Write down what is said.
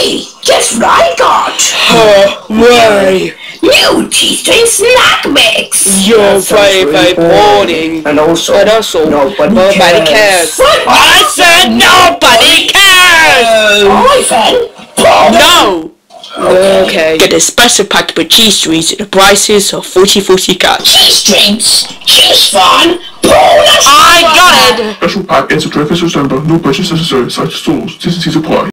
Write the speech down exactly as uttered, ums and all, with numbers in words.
Hey, guess what I got? Hooray! New Cheestrings snack mix! You're very, very boring. And also, and also nobody, nobody cares. cares. I said nobody cares! I said, no! Okay. Get a special pack with Cheestrings at the prices of forty forty cash. Cheestrings! Cheese fun! Bonus! I got it! Special pack ends the twentieth of December. No purchase necessary. Site stores. T C T's apply.